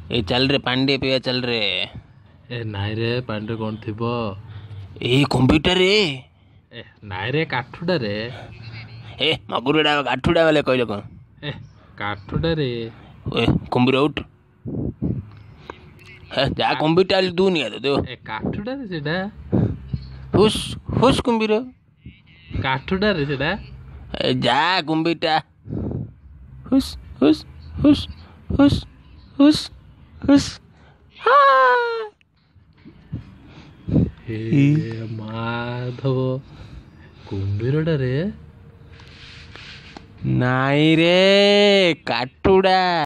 ए चल रे पांडे पिया चल रे। ए नाई रे पांडे कौन थिबो। ए कंप्यूटर रे। ए नाई रे काठुडा रे। ए मगुरडा काठुडा वाले कहले कौन। ए काठुडा रे। ओए कंप्यूटर उठ। है जा कंप्यूटर तू नहीं आता तो। ए काठुडा रे सेडा। हुस हुस कंप्यूटर। काठुडा रे सेडा। ए जा कंप्यूटर। हुस हुस हुस हुस हुस हुस। हाँ। हे माधव कुंभीरडा रे। नाई रे काठुडा।